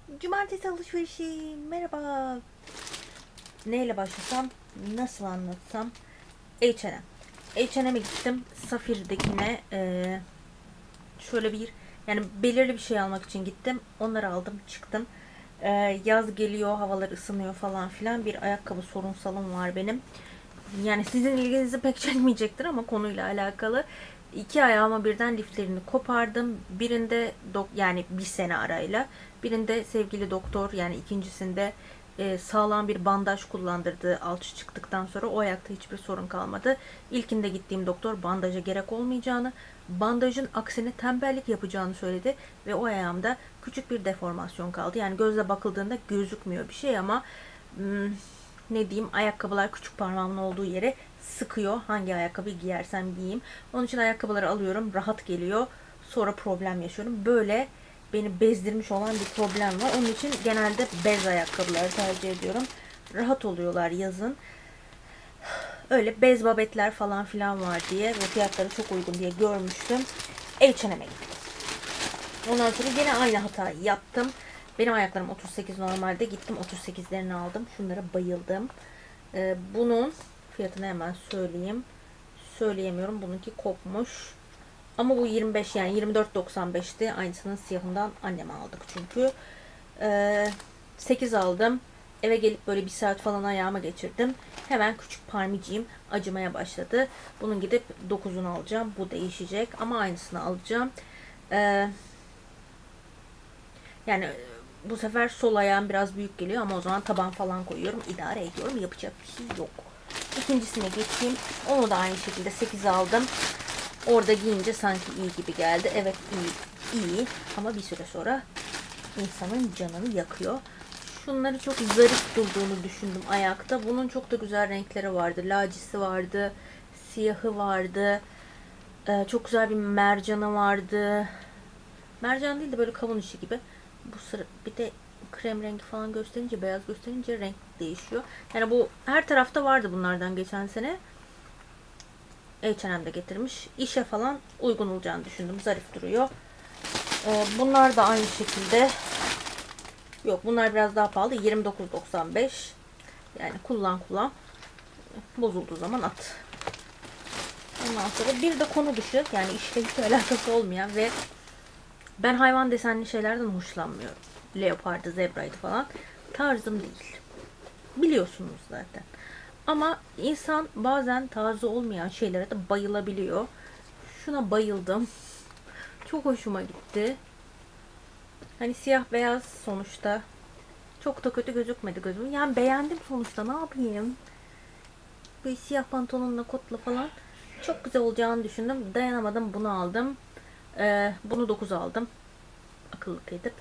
Cumartesi alışverişi. Merhaba. Neyle başlasam? Nasıl anlatsam? H&M. H&M'e gittim. Safir'dekine şöyle bir yani belirli bir şey almak için gittim. Onları aldım, çıktım. Yaz geliyor, havalar ısınıyor falan filan. Bir ayakkabı sorunsalım var benim. Yani sizin ilginizi pek çekmeyecektir ama konuyla alakalı. İki ayağıma birden liflerini kopardım. Birinde yani bir sene arayla. Birinde sevgili doktor, yani ikincisinde sağlam bir bandaj kullandırdı alçı çıktıktan sonra. O ayakta hiçbir sorun kalmadı. İlkinde gittiğim doktor bandaja gerek olmayacağını, bandajın aksine tembellik yapacağını söyledi ve o ayağımda küçük bir deformasyon kaldı. Yani gözle bakıldığında gözükmüyor bir şey ama ne diyeyim, ayakkabılar küçük parmağımın olduğu yere sıkıyor. Hangi ayakkabıyı giyersem giyeyim. Onun için ayakkabıları alıyorum. Rahat geliyor. Sonra problem yaşıyorum. Böyle beni bezdirmiş olan bir problem var. Onun için genelde bez ayakkabıları tercih ediyorum. Rahat oluyorlar yazın. Öyle bez babetler falan filan var diye ve fiyatları çok uygun diye görmüştüm. H&M'e gittim. Ondan sonra yine aynı hatayı yaptım. Benim ayaklarım 38 normalde. Gittim 38'lerini aldım. Şunlara bayıldım. Bunun fiyatını hemen söyleyeyim. Söyleyemiyorum. Bununki kopmuş. Ama bu 25, yani 24.95'ti. Aynısının siyahından anneme aldık çünkü. 8 aldım. Eve gelip böyle bir saat falan ayağıma geçirdim. Hemen küçük parmiciğim acımaya başladı. Bunun gidip 9'unu alacağım. Bu değişecek ama aynısını alacağım. Yani bu sefer sol ayağım biraz büyük geliyor ama o zaman taban falan koyuyorum. İdare ediyorum. Yapacak bir şey yok. İkincisine geçeyim. Onu da aynı şekilde 8 aldım. Orada giyince sanki iyi gibi geldi. Evet, iyi ama bir süre sonra insanın canını yakıyor. Şunları çok zarif durduğunu düşündüm ayakta. Bunun çok da güzel renkleri vardı. Lacisi vardı. Siyahı vardı. Çok güzel bir mercanı vardı. Mercan değil de böyle kavun işi gibi. Bu sıra bir de krem rengi falan gösterince, beyaz gösterince renk değişiyor. Yani bu her tarafta vardı bunlardan geçen sene. H&M'de getirmiş. İşe falan uygun olacağını düşündüm. Zarif duruyor. Bunlar da aynı şekilde. Yok, bunlar biraz daha pahalı. 29.95. Yani kullan. Bozulduğu zaman at. Ondan sonra bir de konu dışı, yani işle hiç alakası olmayan ve ben hayvan desenli şeylerden hoşlanmıyorum. Leopardı, zebraydı falan. Tarzım değil. Biliyorsunuz zaten. Ama insan bazen tarzı olmayan şeylere de bayılabiliyor. Şuna bayıldım. Çok hoşuma gitti. Hani siyah beyaz sonuçta. Çok da kötü gözükmedi gözüme. Yani beğendim sonuçta, ne yapayım. Böyle siyah pantolonla, kotla falan çok güzel olacağını düşündüm. Dayanamadım, bunu aldım. Bunu 9 aldım. Akıllık edip.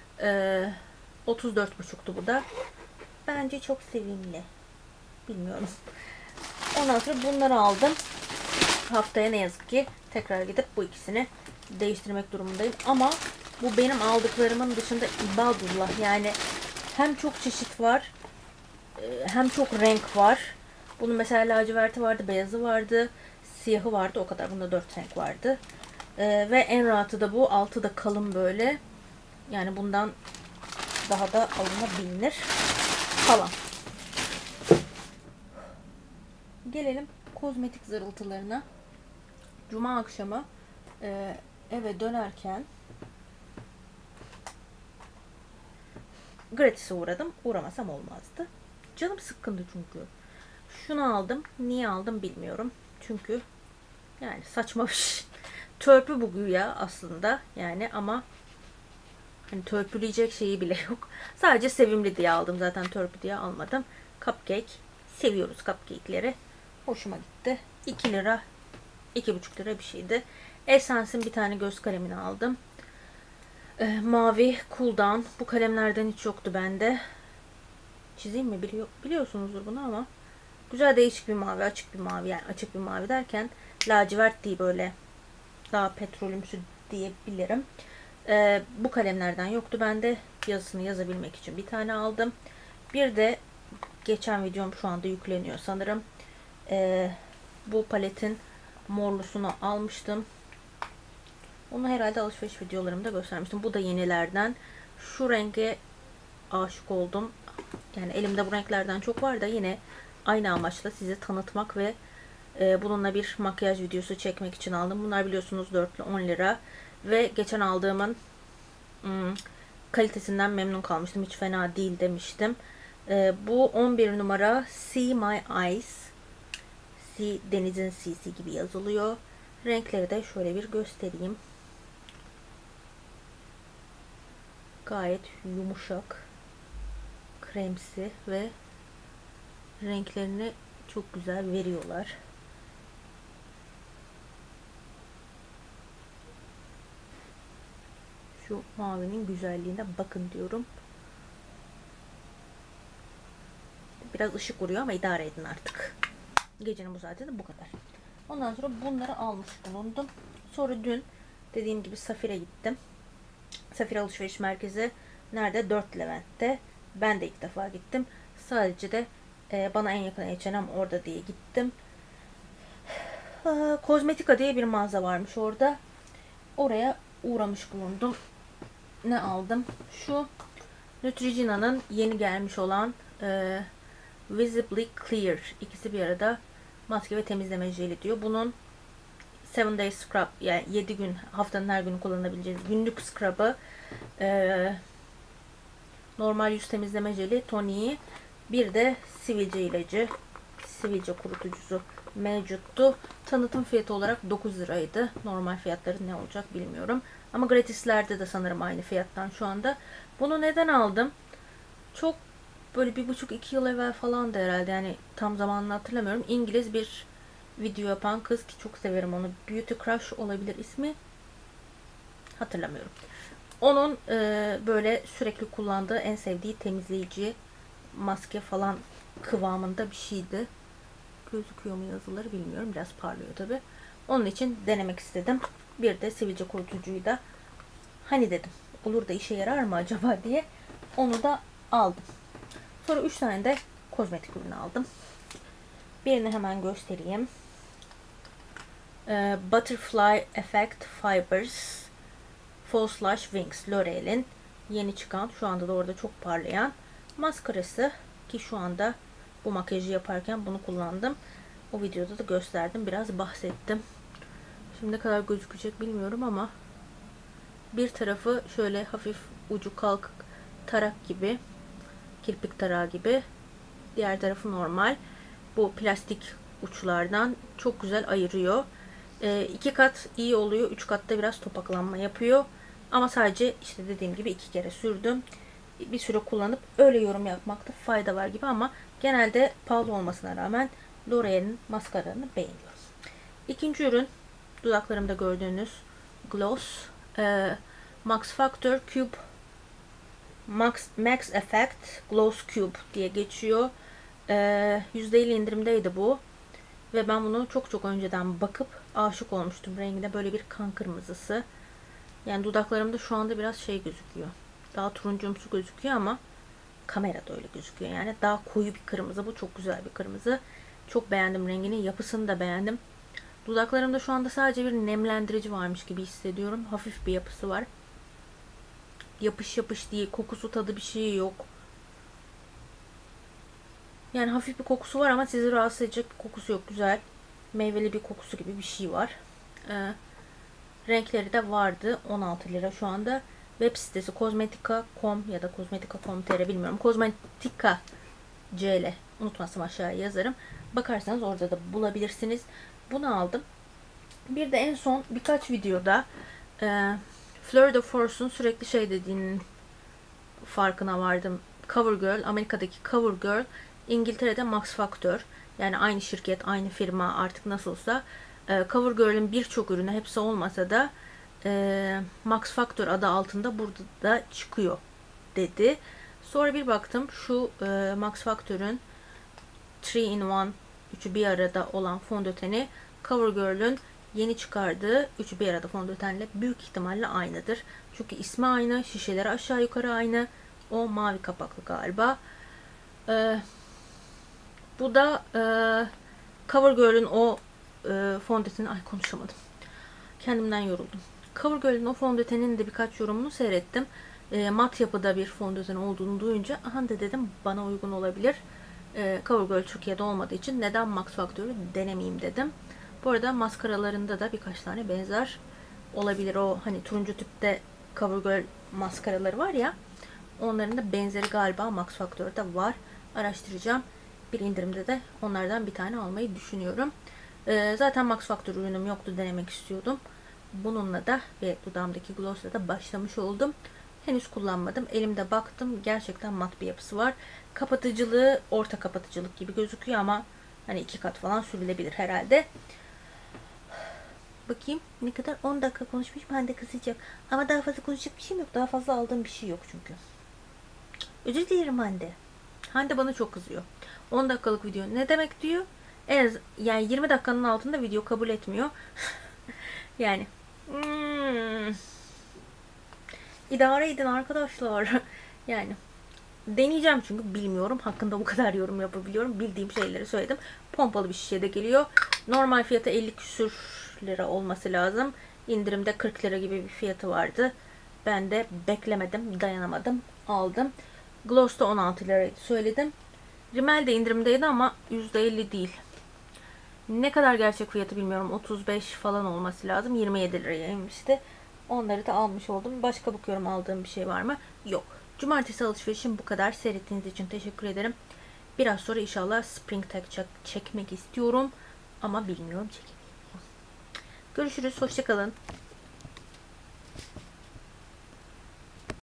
34,5'tu bu da. Bence çok sevimli. Bilmiyorum. Ondan sonra bunları aldım. Haftaya ne yazık ki tekrar gidip bu ikisini değiştirmek durumundayım. Ama bu benim aldıklarımın dışında ibadullah. Yani hem çok çeşit var, hem çok renk var. Bunun mesela laciverti vardı, beyazı vardı, siyahı vardı. O kadar. Bunda 4 renk vardı. Ve en rahatı da bu. Altı da kalın böyle. Yani bundan daha da alınabilir falan. Gelelim kozmetik zırıltılarına. Cuma akşamı eve dönerken gratis'e uğradım. Uğramasam olmazdı. Canım sıkkındı çünkü. Şunu aldım. Niye aldım bilmiyorum. Çünkü yani saçma bir şey. Törpü bu güya aslında. Yani ama hani törpüleyecek şeyi bile yok. Sadece sevimli diye aldım. Zaten törpü diye almadım. Cupcake. Seviyoruz cupcake'leri. Hoşuma gitti. 2 lira, 2,5 lira bir şeydi. Essence'in bir tane göz kalemini aldım. Mavi Cool Down. Bu kalemlerden hiç yoktu bende. Çizeyim mi? Biliyorsunuzdur bunu ama. Güzel, değişik bir mavi. Açık bir mavi. Yani açık bir mavi derken lacivert değil, böyle daha petrolümsü diyebilirim. Bu kalemlerden yoktu bende. Yazısını yazabilmek için bir tane aldım. Bir de geçen videom şu anda yükleniyor sanırım. Bu paletin morlusunu almıştım. Onu herhalde alışveriş videolarımda göstermiştim. Bu da yenilerden. Şu renge aşık oldum. Yani elimde bu renklerden çok var da yine aynı amaçla size tanıtmak ve bununla bir makyaj videosu çekmek için aldım. Bunlar biliyorsunuz dörtlü 10 lira. Ve geçen aldığımın kalitesinden memnun kalmıştım. Hiç fena değil demiştim. Bu 11 numara See My Eyes. See, denizin C'si gibi yazılıyor. Renkleri de şöyle bir göstereyim. Gayet yumuşak, kremsi ve renklerini çok güzel veriyorlar. Şu mavinin güzelliğine bakın diyorum. Biraz ışık vuruyor ama idare edin artık. Gecenin bu saati de bu kadar. Ondan sonra bunları almış bulundum. Sonra dün dediğim gibi Safir'e gittim. Safir alışveriş merkezi nerede? 4 Levent'te. Ben de ilk defa gittim. Sadece de bana en yakın H&M orada diye gittim. Kozmetika diye bir mağaza varmış orada. Oraya uğramış bulundum. Ne aldım? Şu Neutrogena'nın yeni gelmiş olan Visibly Clear. İkisi bir arada maske ve temizleme jeli diyor. Bunun 7 day scrub, yani 7 gün, haftanın her günü kullanabileceğiniz günlük scrub'ı, normal yüz temizleme jeli, toniği, bir de sivilce ilacı, sivilce kurutucusu mevcuttu. Tanıtım fiyatı olarak 9 liraydı. Normal fiyatları ne olacak bilmiyorum. Ama gratislerde de sanırım aynı fiyattan şu anda. Bunu neden aldım? Çok böyle 1,5-2 yıl evvel falan da herhalde, yani tam zamanını hatırlamıyorum. İngiliz bir video yapan kız ki çok severim onu. Beauty Crush olabilir ismi. Hatırlamıyorum. Onun böyle sürekli kullandığı en sevdiği temizleyici maske falan kıvamında bir şeydi. Gözüküyor mu yazıları bilmiyorum. Biraz parlıyor tabi. Onun için denemek istedim. Bir de sivilce kurutucuyu da hani dedim olur da işe yarar mı acaba diye onu da aldım. Sonra 3 tane de kozmetik ürünü aldım. Birini hemen göstereyim. Butterfly Effect Fibers False Lash Wings, L'Oreal'in yeni çıkan, şu anda da orada çok parlayan maskarası ki şu anda bu makyajı yaparken bunu kullandım. O videoda da gösterdim. Biraz bahsettim. Şimdi ne kadar gözükecek bilmiyorum ama bir tarafı şöyle hafif ucu kalkık tarak gibi, kirpik tarağı gibi. Diğer tarafı normal. Bu plastik uçlardan çok güzel ayırıyor. 2 kat iyi oluyor. 3 katta biraz topaklanma yapıyor. Ama sadece işte dediğim gibi 2 kere sürdüm. Bir süre kullanıp öyle yorum yapmakta fayda var gibi ama genelde pahalı olmasına rağmen L'Oreal'in maskaralarını beğeniyorum. İkinci ürün dudaklarımda gördüğünüz gloss. Max Factor Cube Max Effect Gloss Cube diye geçiyor. %50 indirimdeydi bu. Ve ben bunu çok önceden bakıp aşık olmuştum. Renginde böyle bir kan kırmızısı. Yani dudaklarımda şu anda biraz şey gözüküyor. Daha turuncumsu gözüküyor ama kamerada öyle gözüküyor. Yani daha koyu bir kırmızı. Bu çok güzel bir kırmızı. Çok beğendim rengini. Yapısını da beğendim. Dudaklarımda şu anda sadece bir nemlendirici varmış gibi hissediyorum. Hafif bir yapısı var. Yapış yapış değil. Kokusu tadı bir şey yok. Yani hafif bir kokusu var ama sizi rahatsız edecek bir kokusu yok. Güzel. Meyveli bir kokusu gibi bir şey var. Renkleri de vardı. 16 lira şu anda. Web sitesi kozmetika.com ya da kozmetika.com.tr bilmiyorum. Kozmetika CL. Unutmazsam aşağıya yazarım. Bakarsanız orada da bulabilirsiniz. Bunu aldım. Bir de en son birkaç videoda Fleur de Force'un sürekli şey dediğinin farkına vardım. CoverGirl, Amerika'daki CoverGirl, İngiltere'de Max Factor. Yani aynı şirket, aynı firma artık nasılsa. CoverGirl'ün birçok ürünü, hepsi olmasa da Max Factor adı altında burada da çıkıyor dedi. Sonra bir baktım şu Max Factor'ün 3-in-1, üçü bir arada olan fondöteni CoverGirl'ün yeni çıkardığı üçü bir arada fondötenle büyük ihtimalle aynıdır. Çünkü ismi aynı, şişeleri aşağı yukarı aynı. O mavi kapaklı galiba. Bu da CoverGirl'ün o fondöteni, ay konuşamadım. Kendimden yoruldum. CoverGirl'ün o fondöteninin de birkaç yorumunu seyrettim. mat yapıda bir fondöten olduğunu duyunca aha da dedim bana uygun olabilir. CoverGirl Türkiye'de olmadığı için neden Max Factor'u denemeyeyim dedim. Bu arada maskaralarında da birkaç tane benzer olabilir. O hani turuncu tipte CoverGirl maskaraları var ya, onların da benzeri galiba Max Factor'da var. Araştıracağım. Bir indirimde de onlardan bir tane almayı düşünüyorum. Zaten Max Factor ürünüm yoktu, denemek istiyordum. Bununla da ve dudağımdaki glossla da başlamış oldum. Henüz kullanmadım. Elimde baktım. Gerçekten mat bir yapısı var. Kapatıcılığı orta kapatıcılık gibi gözüküyor ama hani 2 kat falan sürülebilir herhalde. Bakayım ne kadar, 10 dakika konuşmuş, ben de kızacağım. Ama daha fazla konuşacak bir şeyim yok. Daha fazla aldığım bir şey yok çünkü. Özür dilerim Hande. Hande bana çok kızıyor. 10 dakikalık video ne demek diyor. Yani 20 dakikanın altında video kabul etmiyor. Yani idare edin arkadaşlar. Yani deneyeceğim çünkü bilmiyorum. Hakkında bu kadar yorum yapabiliyorum. Bildiğim şeyleri söyledim. Pompalı bir şişede geliyor. Normal fiyatı 50 küsür lira olması lazım. İndirimde 40 lira gibi bir fiyatı vardı. Ben de beklemedim, dayanamadım, aldım. Gloss da 16 liraydı söyledim. Rimmel de indirimdeydi ama %50 değil. Ne kadar gerçek fiyatı bilmiyorum. 35 falan olması lazım. 27 liraya inmişti. Onları da almış oldum. Başka bakıyorum aldığım bir şey var mı? Yok. Cumartesi alışverişim bu kadar. Seyrettiğiniz için teşekkür ederim. Biraz sonra inşallah Spring Tag çekmek istiyorum. Ama bilmiyorum çekebilir miyim. Görüşürüz. Hoşçakalın.